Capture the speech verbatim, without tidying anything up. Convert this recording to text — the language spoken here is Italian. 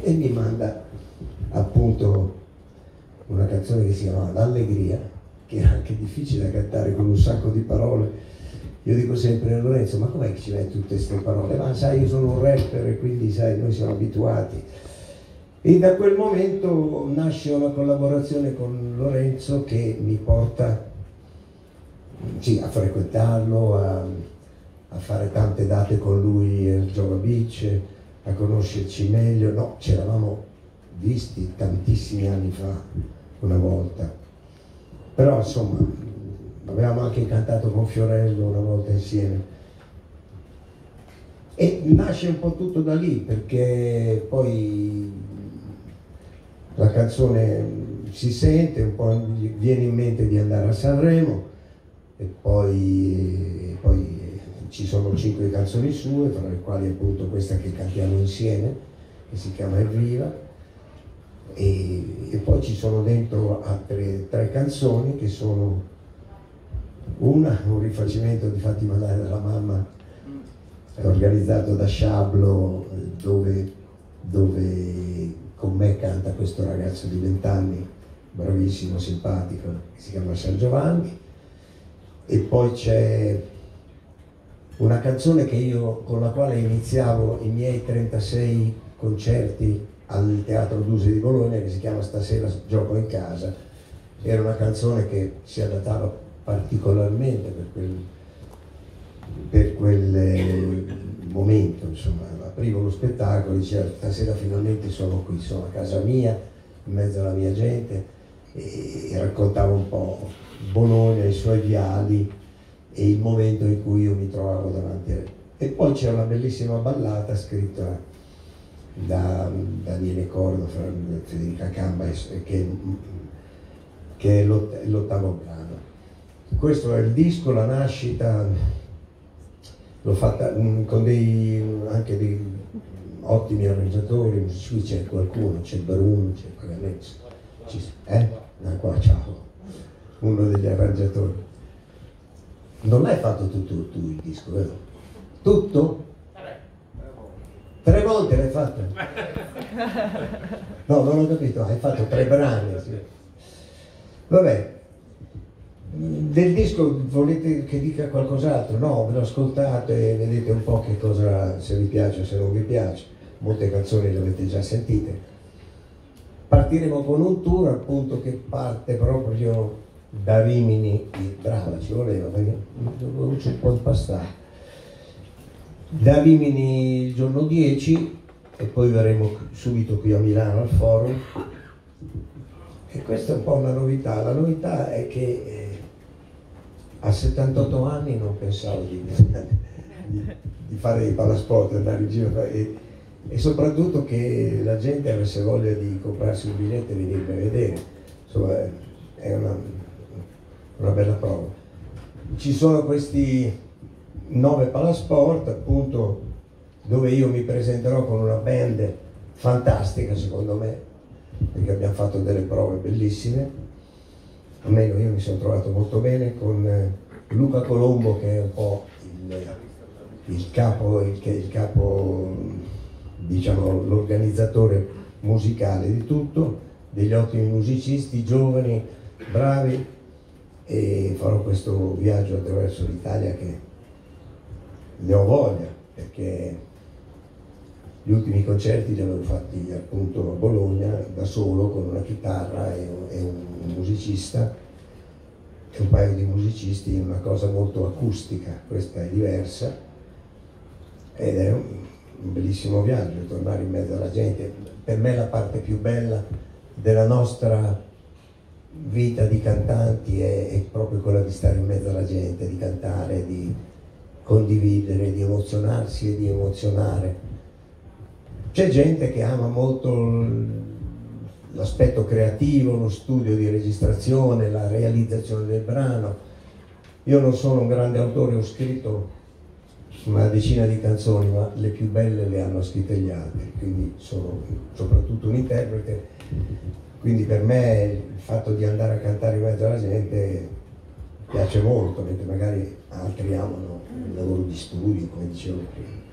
e mi manda appunto una canzone che si chiama L'Allegria, che era anche difficile da cantare con un sacco di parole. Io dico sempre a Lorenzo, ma com'è che ci metti tutte queste parole? Ma sai, io sono un rapper e quindi sai, noi siamo abituati. E da quel momento nasce una collaborazione con Lorenzo che mi porta sì, a frequentarlo, a, a fare tante date con lui al Jova Beach, a conoscerci meglio. No, ci eravamo visti tantissimi anni fa, una volta. Però insomma, avevamo anche cantato con Fiorello una volta insieme. E nasce un po' tutto da lì, perché poi la canzone si sente, un po' viene in mente di andare a Sanremo, e poi, poi ci sono cinque canzoni sue, tra le quali appunto questa che cantiamo insieme, che si chiama Evviva, e, e poi ci sono dentro altre tre canzoni che sono una, un rifacimento di Fatti mandare dalla mamma, organizzato da Sciablo, dove, dove con me canta questo ragazzo di vent'anni, bravissimo, simpatico, che si chiama San Giovanni. E poi c'è una canzone che io, con la quale iniziavo i miei trentasei concerti al Teatro Duse di Bologna, che si chiama Stasera gioco in casa. Era una canzone che si adattava particolarmente per quel, per quel eh, momento, insomma. Aprivo lo spettacolo, diceva stasera finalmente sono qui, sono a casa mia, in mezzo alla mia gente, e, e raccontavo un po' Bologna, i suoi viali e il momento in cui io mi trovavo davanti a lei. E poi c'è una bellissima ballata scritta da Daniele Cordo, Federica Camba, che, che è l'ottavo brano. Questo è il disco, la nascita, l'ho fatta con dei, anche dei ottimi arrangiatori, qui c'è qualcuno, c'è Brun, c'è Paganezzo, eh? Ah, qua, ciao, uno degli arrangiatori. Non l'hai fatto tutto tu il disco, vero? Tutto? Tre volte l'hai fatto? No, non ho capito, hai fatto tre brani. Sì. Vabbè, del disco volete che dica qualcos'altro? No, ve lo ascoltate e vedete un po' che cosa, se vi piace o se non vi piace. Molte canzoni le avete già sentite. Partiremo con un tour appunto che parte proprio da Rimini, brava, ci voleva, perché non c'è un po' impastato. Da Rimini il giorno dieci e poi verremo subito qui a Milano al Forum. E questa è un po' una novità. La novità è che eh, a settantotto anni non pensavo di, di, di fare i palasport, andare in giro e, e soprattutto che la gente avesse voglia di comprarsi un biglietto e venirmi a vedere. Insomma, è una, una bella prova. Ci sono questi nove palasport, appunto, dove io mi presenterò con una band fantastica, secondo me, perché abbiamo fatto delle prove bellissime. Almeno io mi sono trovato molto bene con Luca Colombo, che è un po' il, il capo, il, il capo, diciamo, l'organizzatore musicale di tutto, degli ottimi musicisti, giovani, bravi, e farò questo viaggio attraverso l'Italia che ne ho voglia, perché gli ultimi concerti li avevo fatti appunto a Bologna da solo con una chitarra e un, e un musicista e un paio di musicisti, una cosa molto acustica. Questa è diversa ed è un, un bellissimo viaggio, tornare in mezzo alla gente. Per me la parte più bella della nostra vita di cantanti è, è proprio quella di stare in mezzo alla gente, di cantare, di condividere, di emozionarsi e di emozionare. C'è gente che ama molto l'aspetto creativo, lo studio di registrazione, la realizzazione del brano. Io non sono un grande autore, ho scritto una decina di canzoni, ma le più belle le hanno scritte gli altri, quindi sono soprattutto un interprete. Quindi per me il fatto di andare a cantare in mezzo alla gente piace molto, mentre magari altri amano il lavoro di studio, come dicevo prima.